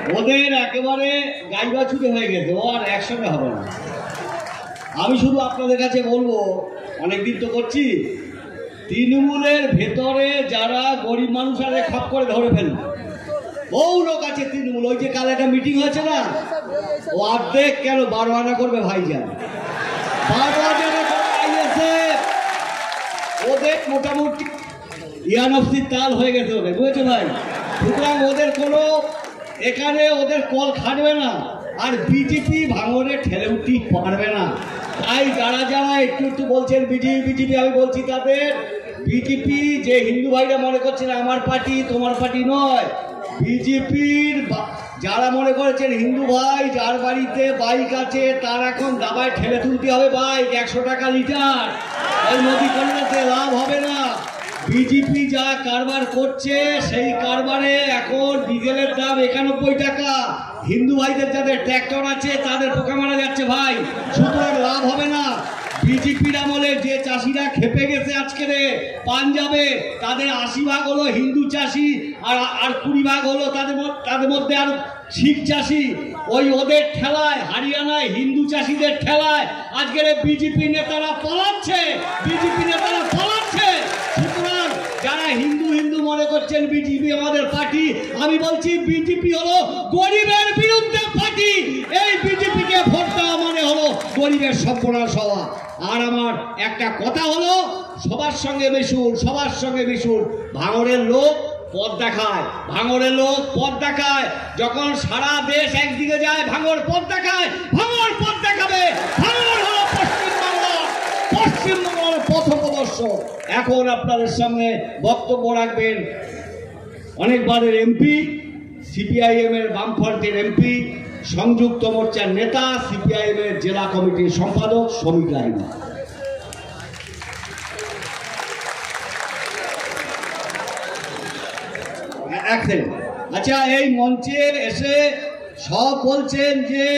ওদের একেবারে গাই বাছুরে হয়ে গেছে, ও আর একসঙ্গে হবে না। আমি শুধু আপনাদের কাছে বলবো, অনেকদিন তো করছি, তৃণমূলের ভেতরে যারা গরিব মানুষ আরে খপ করে ধরে ফেলবে, বহু লোক আছে তৃণমূল। ওই যে কাল একটা মিটিং হয়েছে না, ও অর্ধেক কেন 12 আনা করবে ভাইজান, 12 আনা করবে। ওদের মোটামুটি ইয়ানফসির তাল হয়ে গেছে ওদের, বুঝেছো ভাই? সুতরাং ওদের কোনো এখানে ওদের কল খাটবে না, আর বিজেপি ভাঙনে ঠেলে উঠতে পারবে না। তাই যারা যারা একটু একটু বলছেন বিজেপি, আমি বলছি তাদের, বিজেপি যে হিন্দু ভাইরা মনে করছেন আমার পার্টি তোমার পার্টি নয়, বিজেপির যারা মনে করেছেন হিন্দু ভাই যার বাড়িতে বাইক আছে তার এখন দাবায় ঠেলে তুলতে হবে বাইক 100 টাকা লিটার, ওই মোদি কংগ্রেসে লাভ হবে না। বিজেপি যা কারবার করছে সেই কারবারে এখন ডিজেলের দাম 91 টাকা, হিন্দু ভাইদের যাদের ট্র্যাক্টর আছে তাদের পোকা মারা যাচ্ছে ভাই, সুতরাং লাভ হবে না। বিজেপির আমলে যে চাষিরা খেপে গেছে আজকে পাঞ্জাবে, তাদের 80 ভাগ হলো হিন্দু চাষি, আর 20 ভাগ হলো তাদের মধ্যে আর শিখ চাষি। ওই ওদের ঠেলায়, হরিয়ানায় হিন্দু চাষিদের ঠেলায় আজকের বিজেপি নেতারা পালাচ্ছে, বিজেপি নেতারা পালাচ্ছে। সুতরাং যারা হিন্দু হিন্দু মনে করছেন বিজেপি আমাদের পার্টি, আমি বলছি বিজেপি হলো গরিবের বিরুদ্ধে পার্টি। এই বিজেপিকে ভোট দেওয়া মানে হলো গরিবের সর্বনাশ হওয়া। আর আমার একটা কথা হলো, সবার সঙ্গে মিশুন, সবার সঙ্গে মিশুন। ভাঙড়ের লোক পথ দেখায়, ভাঙড়ের লোক পথ দেখায়। যখন সারা দেশ একদিকে যায়, ভাঙড় পথ দেখায়, ভাঙড় পথ দেখাবে। ভাঙড় হলো পশ্চিমবঙ্গের পথপ্রদর্শক। এখন আপনাদের সামনে বক্তব্য রাখবেন অনেকবারের এমপি, সিপিআইএম এর বামফ্রন্টের এমপি, সংযুক্ত মোর্চার নেতা, সিপিআইএম এর জেলা কমিটির সম্পাদক শ্রমিক লাহিড়ী। আচ্ছা, এই মঞ্চে এসে সব বলছেন যে